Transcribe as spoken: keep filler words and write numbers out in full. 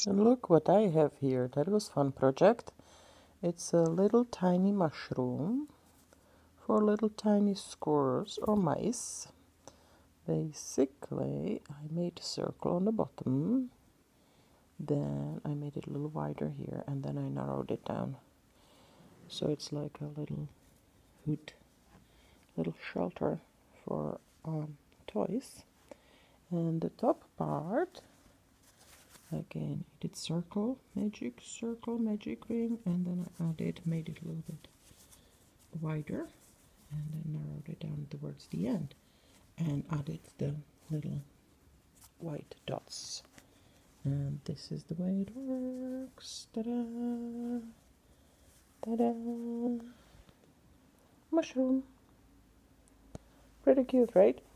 And look what I have here. That was fun project. It's a little tiny mushroom for little tiny squirrels or mice. Basically, I made a circle on the bottom. Then I made it a little wider here, and then I narrowed it down. So it's like a little hood, little shelter for um, toys. And the top part, again, I did circle, magic, circle, magic ring, and then I added, made it a little bit wider, and then narrowed it down towards the end, and added the little white dots. And this is the way it works. Ta-da! Ta-da! Mushroom. Pretty cute, right?